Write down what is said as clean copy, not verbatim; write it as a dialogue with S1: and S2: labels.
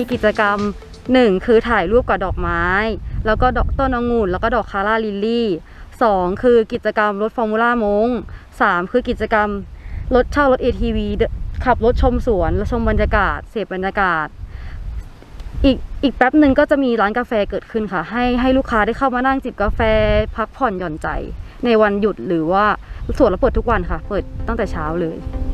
S1: กิจกรรม1คือถ่ายรูปกับดอกไม้แล้วก็ต้นองุ่นแล้วก็ดอกคาร่าลิลลี่2คือกิจกรรมรถฟอร์มูล่ามง3คือกิจกรรมรถเช่ารถ ATV ขับรถชมสวนและชมบรรยากาศเสพบรรยากาศอีกแป๊บหนึ่งก็จะมีร้านกาแฟเกิดขึ้นค่ะให้ลูกค้าได้เข้ามานั่งจิบกาแฟพักผ่อนหย่อนใจในวันหยุดหรือว่าสวนเราเปิดทุกวันค่ะเปิดตั้งแต่เช้าเลย